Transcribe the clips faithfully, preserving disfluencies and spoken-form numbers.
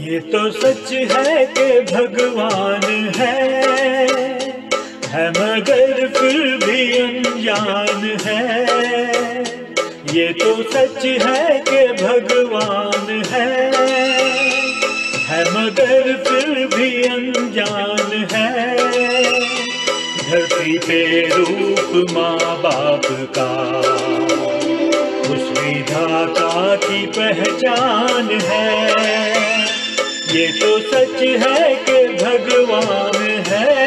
ये तो सच है कि भगवान है, है मगर फिर भी अनजान है। ये तो सच है कि भगवान है, है मगर फिर भी अनजान है। धरती पे रूप माँ बाप का उस विधाता की पहचान है। ये तो सच है कि भगवान है।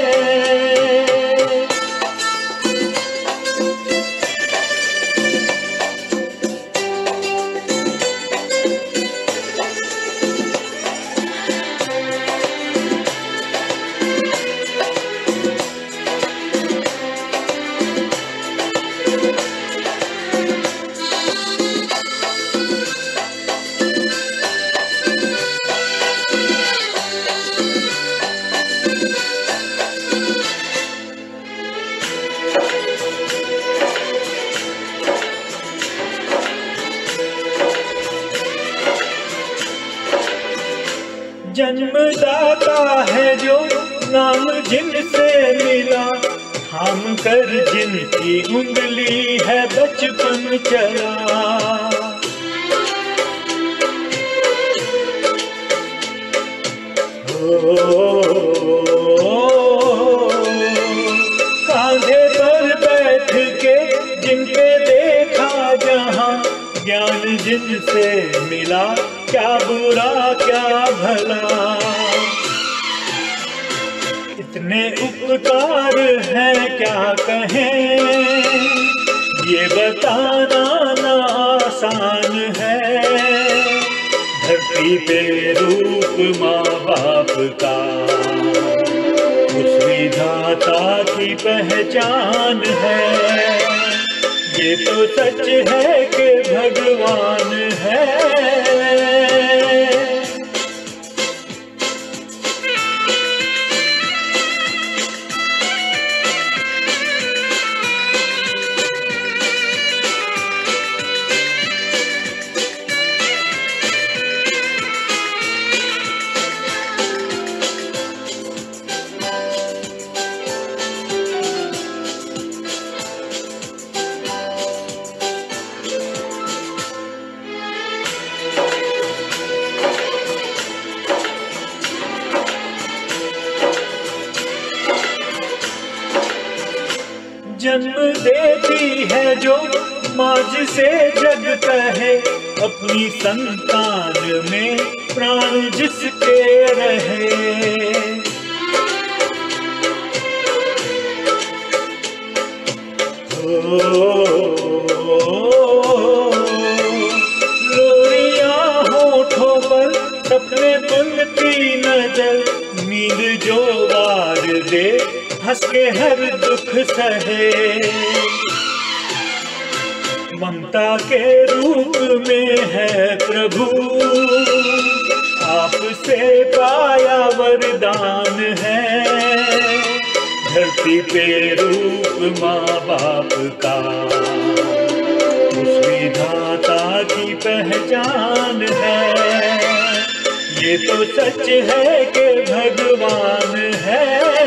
जन्मदाता है जो नाम जिनसे मिला, थाम कर जिनकी उंगली है बचपन चला। ओ, कांधे पर बैठ के जिनके देखा जहां, ज्ञान जिनसे मिला क्या बुरा क्या भला। इतने उपकार हैं क्या कहें, ये बताना ना आसान है। धरती पे रूप माँ बाप का उस विधाता की पहचान है। ये तो सच है कि भगवान है। जन्म देती है जो माँ जिसे जग कहे, अपनी संतान में प्राण जिसके रहे। रोरियां होठों पर सपने बुनती नजर, नींद जो वार दे हंस के हर दुख सहे। ममता के रूप में है प्रभु, आपसे पाया वरदान है। धरती पे रूप माँ बाप का उस विधाता की पहचान है। ये तो सच है कि भगवान है।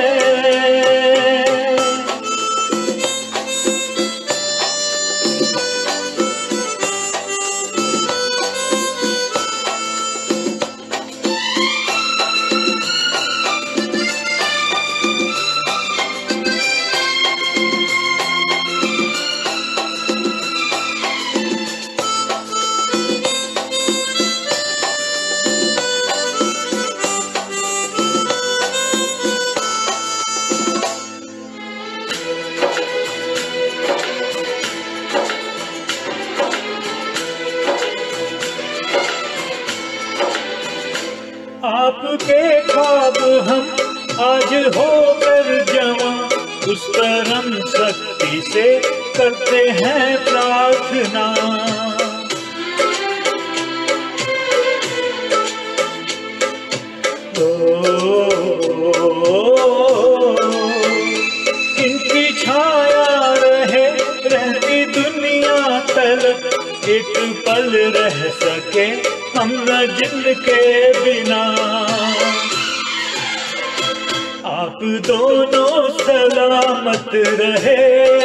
आपके ख्वाब हम आज होकर जवां, उस परम शक्ति से करते हैं प्रार्थना। इनकी छाया रहे रहती दुनिया तलक, एक पल रह सके हम न जिनके बिना। आप दोनों सलामत रहे,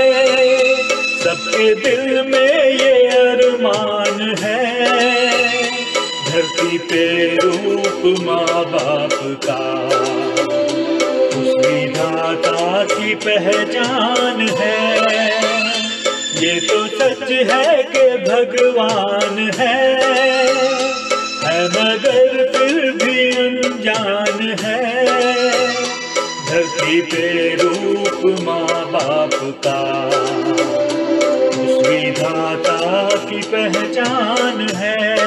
सबके दिल में ये अरमान है। धरती पे रूप माँ बाप का, उस विधाता की पहचान है। ये तो सच है कि भगवान है, है मगर फिर भी अनजान है। धरती पे रूप माँ बाप का, उस विधाता की पहचान है।